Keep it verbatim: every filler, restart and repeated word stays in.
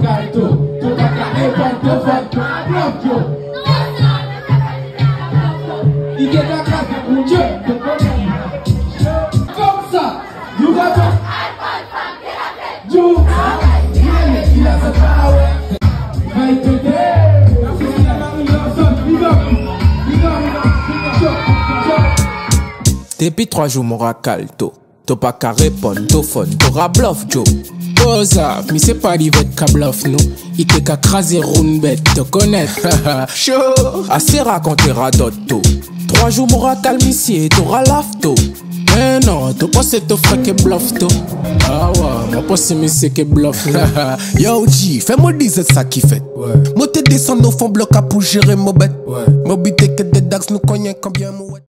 calto. Tu pas qu'à répondre devant toi. Bluff, yo. Il est la grâce de mon Dieu. Comme ça. You got to. You. Il a the power. Right today. Depuis trois jours, mon calto. T'as pas qu'à répondre, t'as phone, t'auras bluff, Joe. Posa, mais c'est pas l'ivette qu'à bluff, nous. Il t'est qu'à craser roune bête, te connaître. Chaud. Assez raconter radotto. Trois jours, mon calme ici, t'auras l'afto. Mais non, t'as pas cette offre qui bluff, toi. Ah ouais, moi pas c'est mais c'est qui bluff. Yo, G, fais-moi dire ça qui fait. Ouais. Moi, t'es descendu au fond bloc à pour gérer mon bête. Ouais. Moi, bité que des dax nous cognent combien, moi.